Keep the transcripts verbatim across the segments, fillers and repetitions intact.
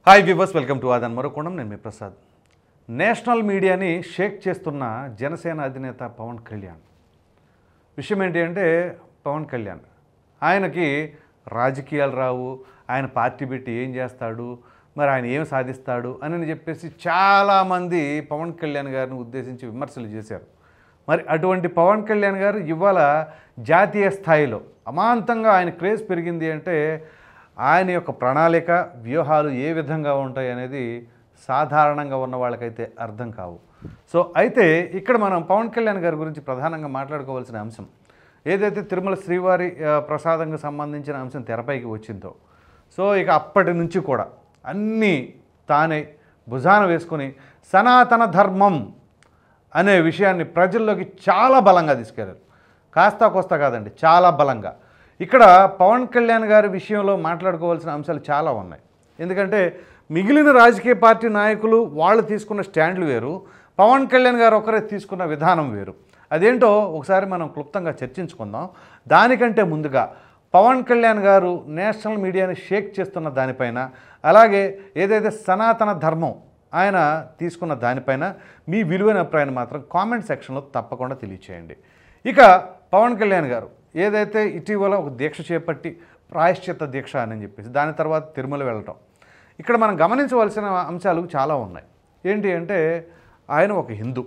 Hi viewers, welcome to ఆదాన్ మరోకోణం. నేను మీ ప్రసాద్. నేషనల్ మీడియాని షేక్ చేస్తున్న జనసేన అధినేత పవన్ కళ్యాణ్ విషయం ఏంటి అంటే, పవన్ కళ్యాణ్ ఆయనకి రాజకీయాలు రావు, ఆయన పార్టీ పెట్టి ఏం చేస్తాడు, మరి ఆయన ఏం సాధిస్తాడు అని చెప్పేసి చాలామంది పవన్ కళ్యాణ్ గారిని ఉద్దేశించి విమర్శలు చేశారు. మరి అటువంటి పవన్ కళ్యాణ్ గారు ఇవాళ జాతీయ స్థాయిలో అమాంతంగా ఆయన క్రేజ్ పెరిగింది అంటే ఆయన యొక్క ప్రణాళిక వ్యూహాలు ఏ విధంగా ఉంటాయి అనేది సాధారణంగా ఉన్న వాళ్ళకైతే అర్థం కావు. సో అయితే ఇక్కడ మనం పవన్ కళ్యాణ్ గారి గురించి ప్రధానంగా మాట్లాడుకోవాల్సిన అంశం ఏదైతే తిరుమల శ్రీవారి ప్రసాదంగా సంబంధించిన అంశం తెరపైకి వచ్చిందో, సో ఇక అప్పటి నుంచి కూడా అన్నీ తానే భుజాన వేసుకొని సనాతన ధర్మం అనే విషయాన్ని ప్రజల్లోకి చాలా బలంగా తీసుకెళ్లారు. కాస్తా కోస్తా కాదండి, చాలా బలంగా. ఇక్కడ పవన్ కళ్యాణ్ గారి విషయంలో మాట్లాడుకోవాల్సిన అంశాలు చాలా ఉన్నాయి. ఎందుకంటే మిగిలిన రాజకీయ పార్టీ నాయకులు వాళ్ళు తీసుకున్న స్టాండ్లు వేరు, పవన్ కళ్యాణ్ గారు ఒకరే తీసుకున్న విధానం వేరు. అదేంటో ఒకసారి మనం క్లుప్తంగా చర్చించుకుందాం. దానికంటే ముందుగా పవన్ కళ్యాణ్ గారు నేషనల్ మీడియాని షేక్ చేస్తున్న దానిపైన, అలాగే ఏదైతే సనాతన ధర్మం ఆయన తీసుకున్న దానిపైన మీ విలువైన అభిప్రాయాన్ని మాత్రం కామెంట్ సెక్షన్లో తప్పకుండా తెలియచేయండి. ఇక పవన్ కళ్యాణ్ గారు ఏదైతే ఇటీవల ఒక దీక్ష చేపట్టి ప్రాయశ్చిత్త దీక్ష అని చెప్పేసి దాని తర్వాత తిరుమల వెళ్ళటం, ఇక్కడ మనం గమనించవలసిన అంశాలు చాలా ఉన్నాయి. ఏంటి అంటే ఆయన ఒక హిందూ,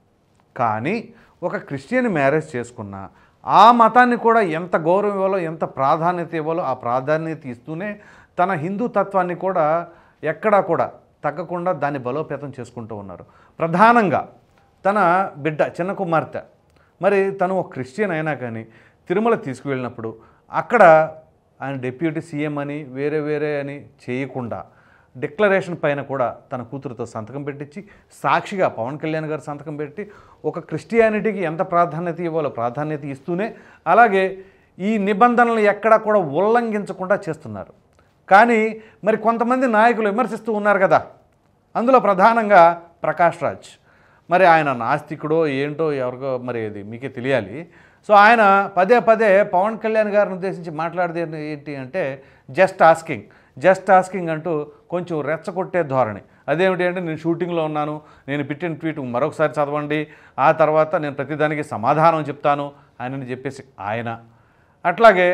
కానీ ఒక క్రిస్టియన్ మ్యారేజ్ చేసుకున్న ఆ మతాన్ని కూడా ఎంత గౌరవం ఇవ్వాలో, ఎంత ప్రాధాన్యత ఇవ్వాలో ఆ ప్రాధాన్యత ఇస్తూనే తన హిందూ తత్వాన్ని కూడా ఎక్కడా కూడా తగ్గకుండా దాన్ని బలోపేతం చేసుకుంటూ ఉన్నారు. ప్రధానంగా తన బిడ్డ చిన్న కుమార్తె, మరి తను ఒక క్రిస్టియన్ అయినా కానీ తిరుమల తీసుకువెళ్ళినప్పుడు అక్కడ ఆయన డిప్యూటీ సీఎం అని వేరే వేరే అని చేయకుండా డిక్లరేషన్ పైన కూడా తన కూతురుతో సంతకం పెట్టించి సాక్షిగా పవన్ కళ్యాణ్ గారు సంతకం పెట్టి ఒక క్రిస్టియానిటీకి ఎంత ప్రాధాన్యత ఇవ్వాలో ప్రాధాన్యత ఇస్తూనే, అలాగే ఈ నిబంధనలు ఎక్కడా కూడా ఉల్లంఘించకుండా చేస్తున్నారు. కానీ మరి కొంతమంది నాయకులు విమర్శిస్తూ ఉన్నారు కదా, అందులో ప్రధానంగా ప్రకాష్ రాజ్. మరి ఆయన నాస్తికుడో ఏంటో ఎవరికో మరి అది మీకే తెలియాలి. సో ఆయన పదే పదే పవన్ కళ్యాణ్ గారిని ఉద్దేశించి మాట్లాడేది ఏంటి అంటే జస్ట్ ఆస్కింగ్ జస్ట్ ఆస్కింగ్ అంటూ కొంచెం రెచ్చగొట్టే ధోరణి. అదేమిటి అంటే, నేను షూటింగ్లో ఉన్నాను, నేను పెట్టిన ట్వీట్ మరొకసారి చదవండి, ఆ తర్వాత నేను ప్రతిదానికి సమాధానం చెప్తాను అని చెప్పేసి ఆయన. అట్లాగే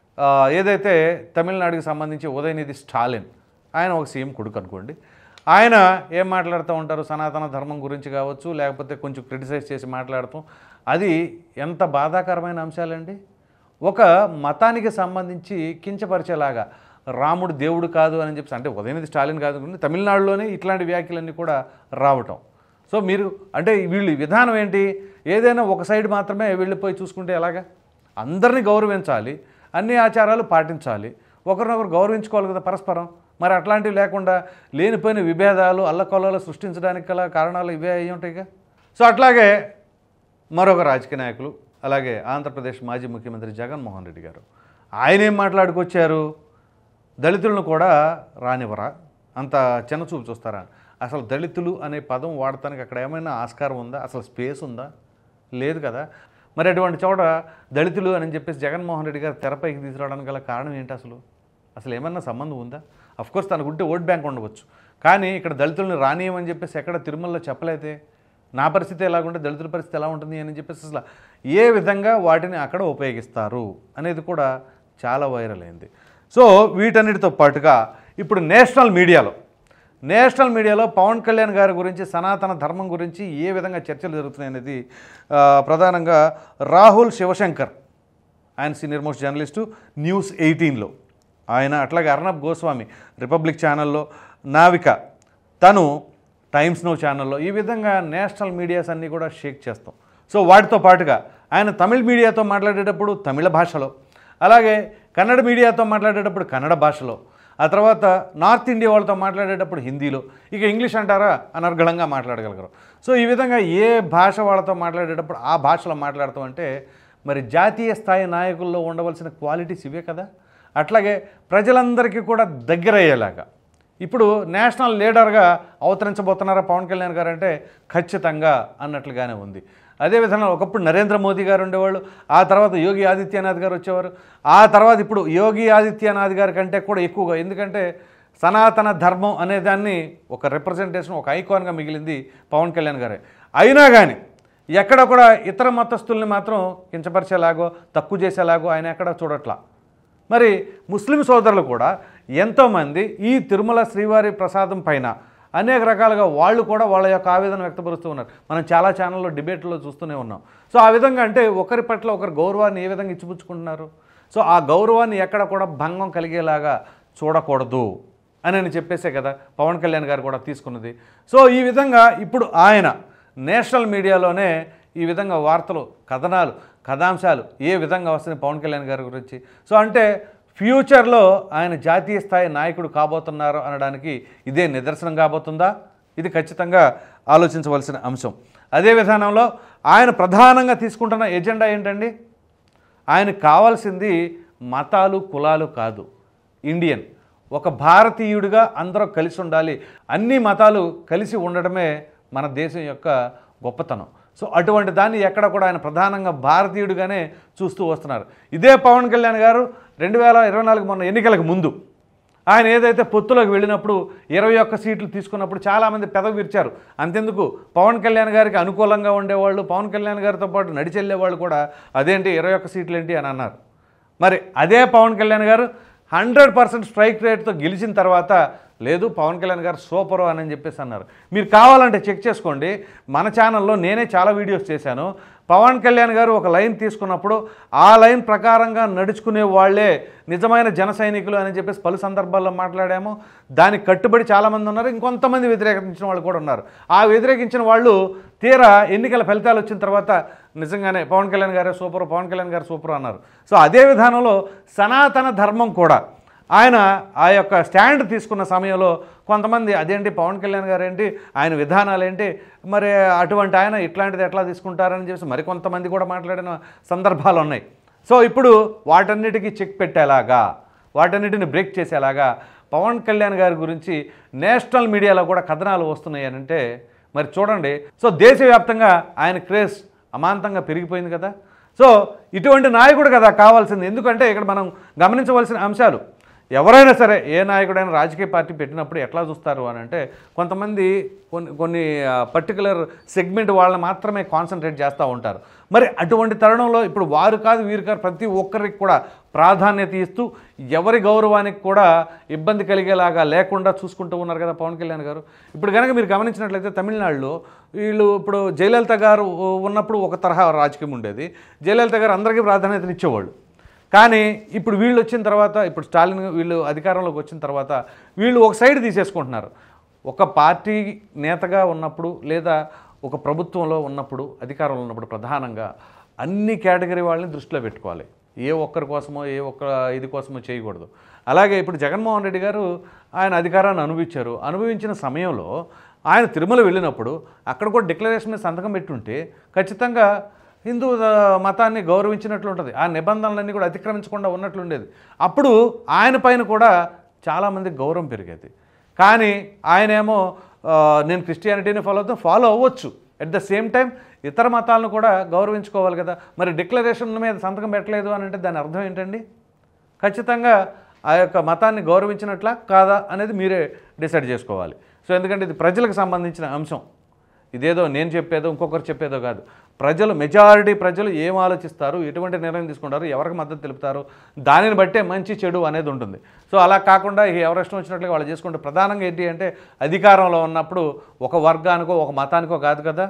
ఏదైతే తమిళనాడుకి సంబంధించి ఉదయనిధి స్టాలిన్, ఆయన ఒక సీఎం కొడుకు అనుకోండి, ఆయన ఏం మాట్లాడుతూ ఉంటారు, సనాతన ధర్మం గురించి కావచ్చు, లేకపోతే కొంచెం క్రిటిసైజ్ చేసి మాట్లాడతాం. అది ఎంత బాధాకరమైన అంశాలండి. ఒక మతానికి సంబంధించి కించపరిచేలాగా రాముడు దేవుడు కాదు అని చెప్పి, అంటే ఉదయనిధి స్టాలిన్ కాదు, తమిళనాడులోనే ఇట్లాంటి వ్యాఖ్యలన్నీ కూడా రావటం. సో మీరు అంటే వీళ్ళు విధానం ఏంటి, ఏదైనా ఒక సైడ్ మాత్రమే వెళ్ళిపోయి చూసుకుంటే ఎలాగా? అందరినీ గౌరవించాలి, అన్ని ఆచారాలు పాటించాలి, ఒకరినొకరు గౌరవించుకోవాలి కదా పరస్పరం. మరి అట్లాంటివి లేకుండా లేనిపోయిన విభేదాలు అల్లకొల్లాలు సృష్టించడానికి గల కారణాలు ఇవే అయ్యి ఉంటాయిగా. సో అట్లాగే మరొక రాజకీయ నాయకులు, అలాగే ఆంధ్రప్రదేశ్ మాజీ ముఖ్యమంత్రి జగన్మోహన్ రెడ్డి గారు, ఆయనేం మాట్లాడుకొచ్చారు, దళితులను కూడా రానివ్వరా, అంత చిన్నచూపు చూస్తారా? అసలు దళితులు అనే పదం వాడటానికి అక్కడ ఏమైనా ఆస్కారం ఉందా, అసలు స్పేస్ ఉందా? లేదు కదా. మరి అటువంటి చోట దళితులు అని చెప్పేసి జగన్మోహన్ రెడ్డి గారు తెరపైకి తీసుకురావడానికి గల కారణం ఏంటి? అసలు అసలు ఏమన్నా సంబంధం ఉందా? అఫ్కోర్స్ తనకుంటే ఓట్ బ్యాంక్ ఉండవచ్చు, కానీ ఇక్కడ దళితులను రానియమని చెప్పేసి ఎక్కడ తిరుమలలో చెప్పలేదే. నా పరిస్థితి ఎలాగుంటే దళితుల పరిస్థితి ఎలా ఉంటుంది అని చెప్పేసి అసలు ఏ విధంగా వాటిని అక్కడ ఉపయోగిస్తారు అనేది కూడా చాలా వైరల్ అయింది. సో వీటన్నిటితో పాటుగా ఇప్పుడు నేషనల్ మీడియాలో నేషనల్ మీడియాలో పవన్ కళ్యాణ్ గారి గురించి, సనాతన ధర్మం గురించి ఏ విధంగా చర్చలు జరుగుతున్నాయి అనేది ప్రధానంగా రాహుల్ శివశంకర్, ఆయన సీనియర్ మోస్ట్ జర్నలిస్టు న్యూస్ ఎయిటీన్లో ఆయన, అట్లాగే అర్నబ్ గోస్వామి రిపబ్లిక్ ఛానల్లో, నావిక తను టైమ్స్ నో ఛానల్లో, ఈ విధంగా నేషనల్ మీడియాస్ అన్నీ కూడా షేక్ చేస్తాం. సో వాటితో పాటుగా ఆయన తమిళ మీడియాతో మాట్లాడేటప్పుడు తమిళ భాషలో, అలాగే కన్నడ మీడియాతో మాట్లాడేటప్పుడు కన్నడ భాషలో, ఆ తర్వాత నార్త్ ఇండియా వాళ్ళతో మాట్లాడేటప్పుడు హిందీలో, ఇక ఇంగ్లీష్ అంటారా అనర్గళంగా మాట్లాడగలగరు. సో ఈ విధంగా ఏ భాష వాళ్ళతో మాట్లాడేటప్పుడు ఆ భాషలో మాట్లాడతాం అంటే మరి జాతీయ స్థాయి నాయకుల్లో ఉండవలసిన క్వాలిటీస్ ఇవే కదా. అట్లాగే ప్రజలందరికీ కూడా దగ్గర అయ్యేలాగా ఇప్పుడు నేషనల్ లీడర్గా అవతరించబోతున్నారా పవన్ కళ్యాణ్ గారు అంటే ఖచ్చితంగా అన్నట్లుగానే ఉంది. అదేవిధంగా ఒకప్పుడు నరేంద్ర మోదీ గారు ఉండేవాళ్ళు, ఆ తర్వాత యోగి ఆదిత్యనాథ్ గారు వచ్చేవారు, ఆ తర్వాత ఇప్పుడు యోగి ఆదిత్యనాథ్ గారి కంటే కూడా ఎక్కువగా, ఎందుకంటే సనాతన ధర్మం అనే దాన్ని ఒక రిప్రజెంటేషన్, ఒక ఐకాన్గా మిగిలింది పవన్ కళ్యాణ్ గారే. అయినా కానీ ఎక్కడ కూడా ఇతర మతస్థుల్ని మాత్రం కించపరిచేలాగో తక్కువ చేసేలాగో ఆయన ఎక్కడ చూడట్లా. మరి ముస్లిం సోదరులు కూడా ఎంతోమంది ఈ తిరుమల శ్రీవారి ప్రసాదం పైన అనేక రకాలుగా వాళ్ళు కూడా వాళ్ళ యొక్క ఆవేదన వ్యక్తపరుస్తూ ఉన్నారు. మనం చాలా ఛానల్లో డిబేట్లో చూస్తూనే ఉన్నాం. సో ఆ విధంగా అంటే ఒకరి పట్ల ఒకరి గౌరవాన్ని ఏ విధంగా ఇచ్చిపుచ్చుకుంటున్నారు. సో ఆ గౌరవాన్ని ఎక్కడ కూడా భంగం కలిగేలాగా చూడకూడదు అని అని చెప్పేసే కదా పవన్ కళ్యాణ్ గారు కూడా తీసుకున్నది. సో ఈ విధంగా ఇప్పుడు ఆయన నేషనల్ మీడియాలోనే ఈ విధంగా వార్తలు, కథనాలు, కథాంశాలు ఏ విధంగా వస్తున్నాయి పవన్ కళ్యాణ్ గారి గురించి. సో అంటే ఫ్యూచర్లో ఆయన జాతీయ స్థాయి నాయకుడు కాబోతున్నారు అనడానికి ఇదే నిదర్శనం కాబోతుందా? ఇది ఖచ్చితంగా ఆలోచించవలసిన అంశం. అదే విధానంలో ఆయన ప్రధానంగా తీసుకుంటున్న ఎజెండా ఏంటండి? ఆయనకు కావాల్సింది మతాలు, కులాలు కాదు, ఇండియన్, ఒక భారతీయుడిగా అందరూ కలిసి ఉండాలి. అన్ని మతాలు కలిసి ఉండడమే మన దేశం యొక్క గొప్పతనం. సో అటువంటి దాన్ని ఎక్కడ కూడా ఆయన ప్రధానంగా భారతీయుడిగానే చూస్తూ వస్తున్నారు. ఇదే పవన్ కళ్యాణ్ గారు రెండు వేల ఇరవై నాలుగు మొన్న ఎన్నికలకు ముందు ఆయన ఏదైతే పొత్తులోకి వెళ్ళినప్పుడు ఇరవై ఒక్క సీట్లు తీసుకున్నప్పుడు చాలామంది పెదవి విరిచారు. అంతెందుకు పవన్ కళ్యాణ్ గారికి అనుకూలంగా ఉండేవాళ్ళు, పవన్ కళ్యాణ్ గారితో పాటు నడిచెళ్ళేవాళ్ళు కూడా అదేంటి ఇరవై ఒక్క సీట్లు ఏంటి అని అన్నారు. మరి అదే పవన్ కళ్యాణ్ గారు హండ్రెడ్ పర్సెంట్ స్ట్రైక్ రేట్తో గెలిచిన తర్వాత లేదు పవన్ కళ్యాణ్ గారు సూపరు అని చెప్పేసి అన్నారు. మీరు కావాలంటే చెక్ చేసుకోండి, మన ఛానల్లో నేనే చాలా వీడియోస్ చేశాను. పవన్ కళ్యాణ్ గారు ఒక లైన్ తీసుకున్నప్పుడు ఆ లైన్ ప్రకారంగా నడుచుకునే వాళ్ళే నిజమైన జన సైనికులు అని చెప్పేసి పలు సందర్భాల్లో మాట్లాడాము. దానికి కట్టుబడి చాలామంది ఉన్నారు, ఇంకొంతమంది వ్యతిరేకించిన వాళ్ళు కూడా ఉన్నారు. ఆ వ్యతిరేకించిన వాళ్ళు తీరా ఎన్నికల ఫలితాలు వచ్చిన తర్వాత నిజంగానే పవన్ కళ్యాణ్ గారే సూపరు, పవన్ కళ్యాణ్ గారు సూపరు అన్నారు. సో అదే విధానంలో సనాతన ధర్మం కూడా ఆయన ఆ యొక్క స్టాండ్ తీసుకున్న సమయంలో కొంతమంది అదేంటి పవన్ కళ్యాణ్ గారు ఏంటి, ఆయన విధానాలు ఏంటి, మరి అటువంటి ఆయన ఇట్లాంటిది ఎట్లా తీసుకుంటారని చెప్పేసి మరికొంతమంది కూడా మాట్లాడిన సందర్భాలు ఉన్నాయి. సో ఇప్పుడు వాటన్నిటికీ చెక్ పెట్టేలాగా, వాటన్నిటిని బ్రేక్ చేసేలాగా పవన్ కళ్యాణ్ గారి గురించి నేషనల్ మీడియాలో కూడా కథనాలు వస్తున్నాయి అని అంటే మరి చూడండి. సో దేశవ్యాప్తంగా ఆయన క్రేజ్ అమాంతంగా పెరిగిపోయింది కదా. సో ఇటువంటి నాయకుడు కదా కావాల్సింది. ఎందుకంటే ఇక్కడ మనం గమనించవలసిన అంశాలు, ఎవరైనా సరే ఏ నాయకుడైనా రాజకీయ పార్టీ పెట్టినప్పుడు ఎట్లా చూస్తారు అని అంటే కొంతమంది కొన్ని కొన్ని పర్టికులర్ సెగ్మెంట్ వాళ్ళని మాత్రమే కాన్సన్ట్రేట్ చేస్తూ ఉంటారు. మరి అటువంటి తరుణంలో ఇప్పుడు వారు కాదు వీరు కాదు ప్రతి ఒక్కరికి కూడా ప్రాధాన్యత ఇస్తూ ఎవరి గౌరవానికి కూడా ఇబ్బంది కలిగేలాగా లేకుండా చూసుకుంటూ ఉన్నారు కదా పవన్ కళ్యాణ్ గారు. ఇప్పుడు కనుక మీరు గమనించినట్లయితే తమిళనాడులో వీళ్ళు ఇప్పుడు జయలలిత గారు ఉన్నప్పుడు ఒక తరహా రాజకీయం ఉండేది. జయలలిత గారు అందరికీ ప్రాధాన్యతను ఇచ్చేవాళ్ళు. కానీ ఇప్పుడు వీళ్ళు వచ్చిన తర్వాత, ఇప్పుడు స్టాలిన్ వీళ్ళు అధికారంలోకి వచ్చిన తర్వాత వీళ్ళు ఒక సైడ్ తీసేసుకుంటున్నారు. ఒక పార్టీ నేతగా ఉన్నప్పుడు లేదా ఒక ప్రభుత్వంలో ఉన్నప్పుడు, అధికారంలో ఉన్నప్పుడు ప్రధానంగా అన్ని కేటగిరీ వాళ్ళని దృష్టిలో పెట్టుకోవాలి. ఏ ఒక్కరి కోసమో ఏ ఒక్క ఇది కోసమో చేయకూడదు. అలాగే ఇప్పుడు జగన్మోహన్ రెడ్డి గారు ఆయన అధికారాన్ని అనుభవించారు. అనుభవించిన సమయంలో ఆయన తిరుమల వెళ్ళినప్పుడు అక్కడ కూడా డిక్లరేషన్ మీద సంతకం పెట్టుంటే ఖచ్చితంగా హిందూ మతాన్ని గౌరవించినట్లు ఉంటుంది, ఆ నిబంధనలన్నీ కూడా అతిక్రమించకుండా ఉన్నట్లు ఉండేది. అప్పుడు ఆయన పైన కూడా చాలామందికి గౌరవం పెరిగేది. కానీ ఆయనేమో నేను క్రిస్టియానిటీని ఫాలో అవుతాను, ఫాలో అవ్వచ్చు, అట్ ద సేమ్ టైం ఇతర మతాలను కూడా గౌరవించుకోవాలి కదా. మరి డిక్లరేషన్ మీద సంతకం పెట్టలేదు అని అంటే దాని అర్థం ఏంటండి? ఖచ్చితంగా ఆ యొక్క మతాన్ని గౌరవించినట్లా కాదా అనేది మీరే డిసైడ్ చేసుకోవాలి. సో ఎందుకంటే ఇది ప్రజలకు సంబంధించిన అంశం, ఇదేదో నేను చెప్పేదో ఇంకొకరు చెప్పేదో కాదు. ప్రజలు, మెజారిటీ ప్రజలు ఏం ఆలోచిస్తారు, ఎటువంటి నిర్ణయం తీసుకుంటారు, ఎవరికి మద్దతు తెలుపుతారు, దానిని బట్టే మంచి చెడు అనేది ఉంటుంది. సో అలా కాకుండా ఎవరు ఇష్టం వచ్చినట్లుగా వాళ్ళు చేసుకుంటే ప్రధానంగా ఏంటి అంటే అధికారంలో ఉన్నప్పుడు ఒక వర్గానికో ఒక మతానికో కాదు కదా,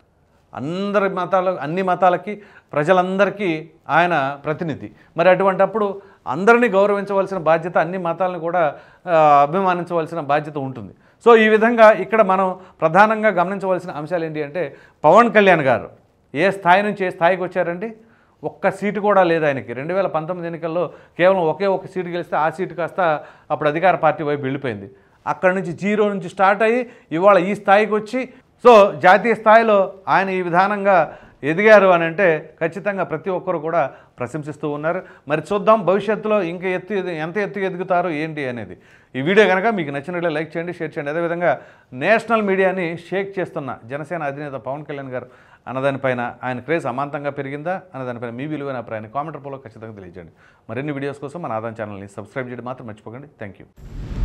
అందరి మతాలు అన్ని మతాలకి ప్రజలందరికీ ఆయన ప్రతినిధి. మరి అటువంటప్పుడు అందరినీ గౌరవించవలసిన బాధ్యత, అన్ని మతాలను కూడా అభిమానించవలసిన బాధ్యత ఉంటుంది. సో ఈ విధంగా ఇక్కడ మనం ప్రధానంగా గమనించవలసిన అంశాలు ఏంటి అంటే పవన్ కళ్యాణ్ గారు ఏ స్థాయి నుంచి ఏ స్థాయికి వచ్చారండి? ఒక్క సీటు కూడా లేదు ఆయనకి. రెండు వేల పంతొమ్మిది ఎన్నికల్లో కేవలం ఒకే ఒక సీటు గెలిస్తే ఆ సీటు కాస్త అప్పుడు అధికార పార్టీ వైపు వెళ్ళిపోయింది. అక్కడి నుంచి జీరో నుంచి స్టార్ట్ అయ్యి ఇవాళ ఈ స్థాయికి వచ్చి సో జాతీయ స్థాయిలో ఆయన ఈ విధానంగా ఎదిగారు అని అంటే ఖచ్చితంగా ప్రతి ఒక్కరు కూడా ప్రశంసిస్తూ ఉన్నారు. మరి చూద్దాం భవిష్యత్తులో ఇంకా ఎత్తు ఎంత ఎత్తు ఎదుగుతారు ఏంటి అనేది. ఈ వీడియో కనుక మీకు నచ్చినట్లయితే లైక్ చేయండి, షేర్ చేయండి. అదేవిధంగా నేషనల్ మీడియాని షేక్ చేస్తున్న జనసేన అధినేత పవన్ కళ్యాణ్ గారు అన్నదానిపైన ఆయన క్రేజ్ అమాంతంగా పెరిగిందా అన్నదానిపైన మీ విలువైన అభిప్రాయాన్ని కామెంట్ రూపంలో ఖచ్చితంగా తెలియజేయండి. మరిన్ని వీడియోస్ కోసం మన ఆదాన్ ఛానల్ని సబ్స్క్రైబ్ చేయడం మాత్రం మర్చిపోకండి. Thank you.